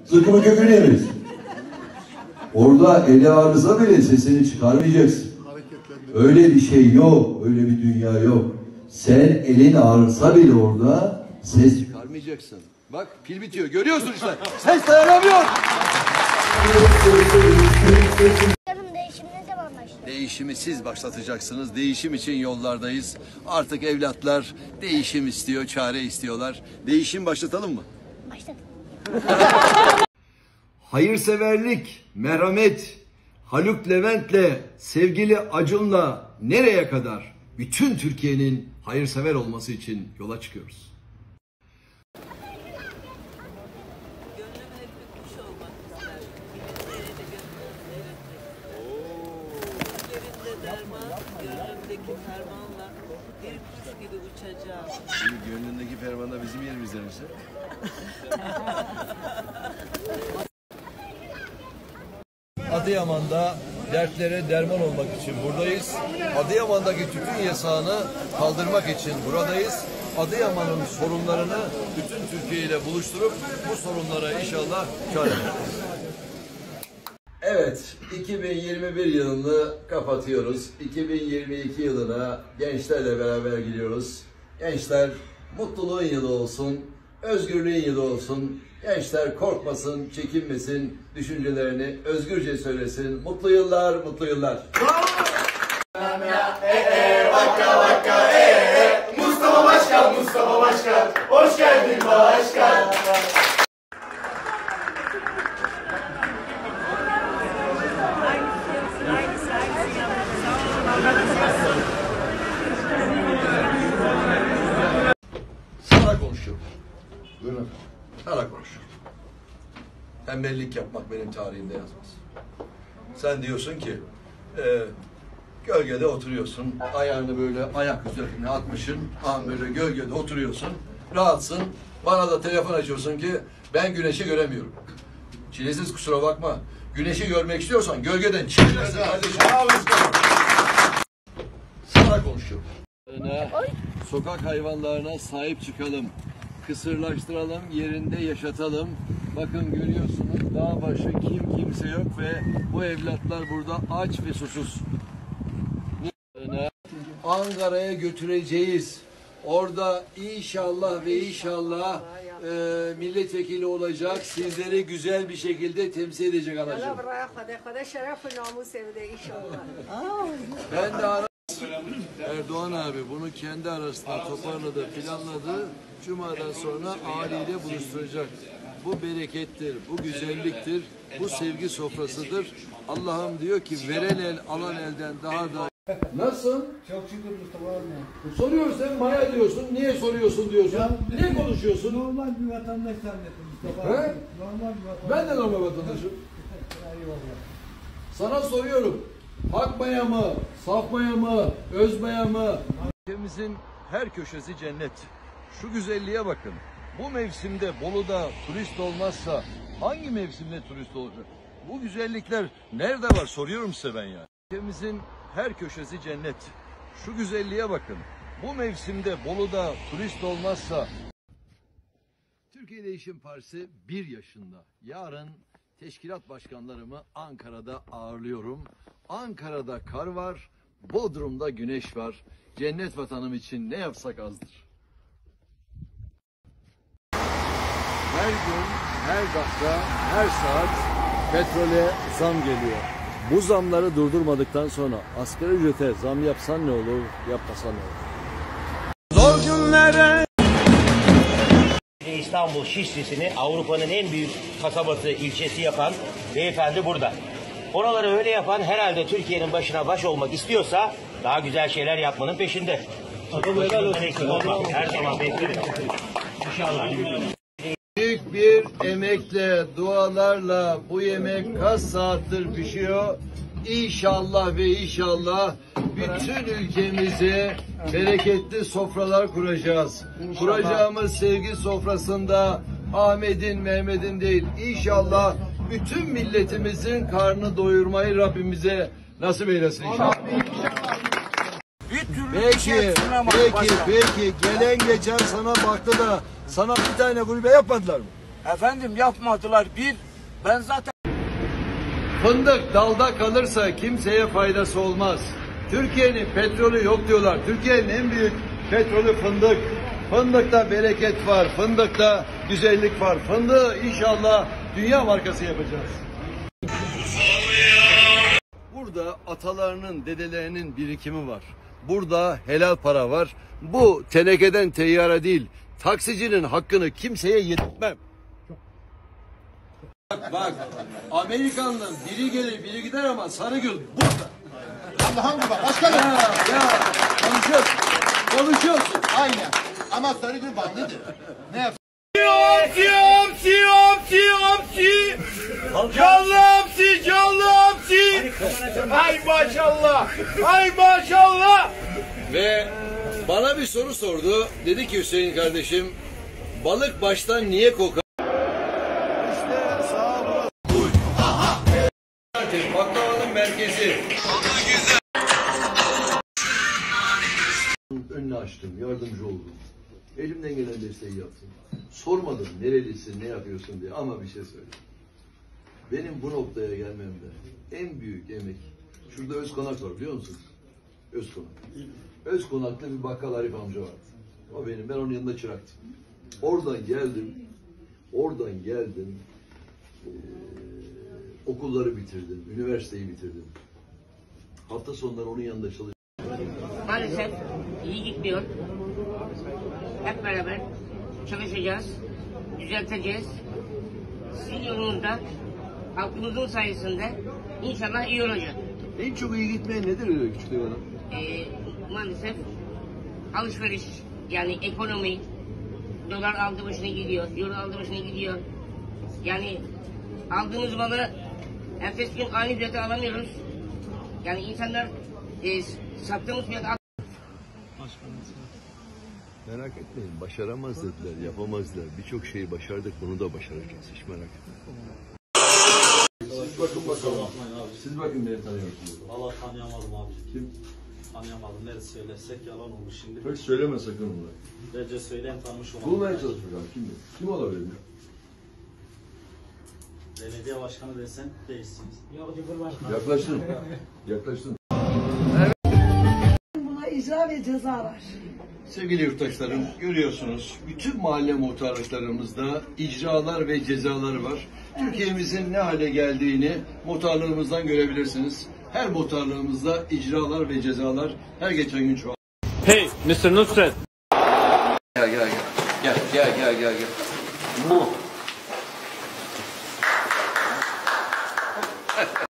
Zıkkımın kökünü yemelisin. Orada eli ağrıza bile sesini çıkarmayacaksın. Öyle bir şey yok, öyle bir dünya yok. Sen elin ağrısa bile orada ses çıkarmayacaksın. Bak pil bitiyor, görüyorsun işte. Ses dayanamıyor. Değişim ne zaman başladı? Değişimi siz başlatacaksınız. Değişim için yollardayız. Artık evlatlar değişim istiyor, çare istiyorlar. Değişim başlatalım mı? Başladı. Hayırseverlik, merhamet, Haluk Levent'le, sevgili Acun'la nereye kadar? Bütün Türkiye'nin hayırsever olması için yola çıkıyoruz. Gönlümdeki fermanla bir kuş gibi uçacağım. Gönlündeki ferman da bizim yerimizde misin? Adıyaman'da dertlere derman olmak için buradayız. Adıyaman'daki tütün yasağını kaldırmak için buradayız. Adıyaman'ın sorunlarını bütün Türkiye ile buluşturup bu sorunlara inşallah çare bulacağız. Evet, 2021 yılını kapatıyoruz. 2022 yılına gençlerle beraber gidiyoruz. Gençler mutluluğun yılı olsun, özgürlüğün yılı olsun. Gençler korkmasın, çekinmesin, düşüncelerini özgürce söylesin. Mutlu yıllar, mutlu yıllar. Vaka vaka Mustafa Başkan, Mustafa Başkan, hoş geldin başkan. Sana konuşuyorum. Buyurun. Sana konuşuyorum. Tembellik yapmak benim tarihimde yazmaz. Sen diyorsun ki gölgede oturuyorsun. Ayağını böyle ayak üzerine atmışsın. Böyle gölgede oturuyorsun. Rahatsın. Bana da telefon açıyorsun ki ben güneşi göremiyorum. Çilesiz kusura bakma. Güneşi görmek istiyorsan gölgeden çıkacaksın kardeşim. Sana konuşuyorum. Sokak hayvanlarına sahip çıkalım. Kısırlaştıralım, yerinde yaşatalım. Bakın görüyorsunuz dağ başı kimse yok ve bu evlatlar burada aç ve susuz. Ankara'ya götüreceğiz. Orada inşallah ve inşallah milletvekili olacak. Sizleri güzel bir şekilde temsil edecek anacığım. Ben de Erdoğan abi bunu kendi arasında toparladı, planladı. Cuma'dan sonra aileyle buluşturacak. Bu berekettir, bu güzelliktir, bu sevgi sofrasıdır. Allah'ım diyor ki veren el alan elden daha da. Nasıl? Çok şükür Mustafa abi. Soruyoruz sen Maya diyorsun. Niye soruyorsun diyorsun? Ne konuşuyorsun? Normal bir vatandaş zannettim Mustafa He? abi. Normal bir vatandaş. Ben de normal vatandaşım. Eyvallah. Sana soruyorum. Hak maya mı? Saf maya mı? Öz maya mı? Ülkemizin her köşesi cennet. Şu güzelliğe bakın. Bu mevsimde Bolu'da turist olmazsa hangi mevsimde turist olacak? Bu güzellikler nerede var soruyorum size ben ya. Ülkemizin her köşesi cennet. Şu güzelliğe bakın. Bu mevsimde Bolu'da turist olmazsa. Türkiye Değişim Partisi 1 yaşında. Yarın teşkilat başkanlarımı Ankara'da ağırlıyorum. Ankara'da kar var, Bodrum'da güneş var. Cennet vatanım için ne yapsak azdır. Her gün, her dakika, her saat petrole zam geliyor. Bu zamları durdurmadıktan sonra asgari ücrete zam yapsan ne olur, yapmasan ne olur? Zor günlere İstanbul Şişli'sini Avrupa'nın en büyük kasabası, ilçesi yapan beyefendi burada. Oraları öyle yapan herhalde Türkiye'nin başına baş olmak istiyorsa daha güzel şeyler yapmanın peşinde. Her zaman bekleriz. İnşallah. Büyük bir emekle, dualarla bu yemek kaç saattir pişiyor. İnşallah ve inşallah bütün ülkemize bereketli sofralar kuracağız. Kuracağımız sevgi sofrasında Ahmet'in, Mehmet'in değil, İnşallah bütün milletimizin karnını doyurmayı Rabbimize nasip eylesin inşallah. Peki, gelen geçen sana baktı da sana bir tane kulübe yapmadılar mı? Efendim yapmadılar. Ben zaten Fındık dalda kalırsa kimseye faydası olmaz. Türkiye'nin petrolü yok diyorlar. Türkiye'nin en büyük petrolü fındık. Fındıkta bereket var, fındıkta güzellik var. Fındığı inşallah dünya markası yapacağız. Burada atalarının, dedelerinin birikimi var. Burada helal para var. Bu tenekeden teyyare değil. Taksicinin hakkını kimseye yedirtmem. Bak, Amerikan'ın biri gelir biri gider ama Sarıgül burada. Allah'ım gibi başkanım. Ya konuşuyorsun. Aynen. Ama Sarıgül bandıdır. Ne yap? ay maşallah. Ay maşallah. Ve bana bir soru sordu. Dedi ki Hüseyin kardeşim, balık baştan niye kokar? İşte sağ burası. Baklavanın merkezi. Önünü açtım, yardımcı oldum. Elimden gelen desteği yaptım. Sormadım nerelisin, ne yapıyorsun diye ama bir şey söyleyeyim. Benim bu noktaya gelmemde en büyük emek, şurada Özkonak var biliyor musunuz? Özkonak. Özkonak'ta bir bakkal Arif amca vardı. O benim, ben onun yanında çıraktım. Oradan geldim. Okulları bitirdim, üniversiteyi bitirdim. Hafta sonları onun yanında çalıştım. Maalesef iyi gitmiyor. Hep beraber çalışacağız, düzelteceğiz. Sizin yolunuzda, halkımızın sayesinde inşallah iyi olacak. En çok iyi gitmeyen nedir öyle küçük dev adam? Maalesef alışveriş, yani ekonomi, dolar aldı başına gidiyor, euro aldı başına gidiyor. Yani aldığımız malı ertesi gün aynı fiyata alamıyoruz. Yani insanlar sattığımız fiyata Merak etmeyin, başaramaz dediler, yapamazlar. Birçok şeyi başardık, bunu da başaracağız. Hiç merak etmeyin. Siz bakın bakalım. Siz bakın beni tanıyorsunuz. Valla tanıyamadım abi. Kim? Tanıyamadım. Neresi söylesek yalan olur şimdi. Pek söyleme sakın onu. Bence söyleyeyim tanımış olalım. Bulmaya çalış bakalım. Kim bu? Kim olabilir? Belediye başkanı desen değilsiniz. Yaklaştın. Yaklaştın. Buna icra ve ceza var. Sevgili yurttaşlarım, görüyorsunuz bütün mahalle muhtarlıklarımızda icralar ve cezalar var. Türkiye'mizin ne hale geldiğini muhtarlığımızdan görebilirsiniz. Her muhtarlığımızda icralar ve cezalar her geçen gün çoğalıyor. Hey, Mr. Nusret. Gel. Bu.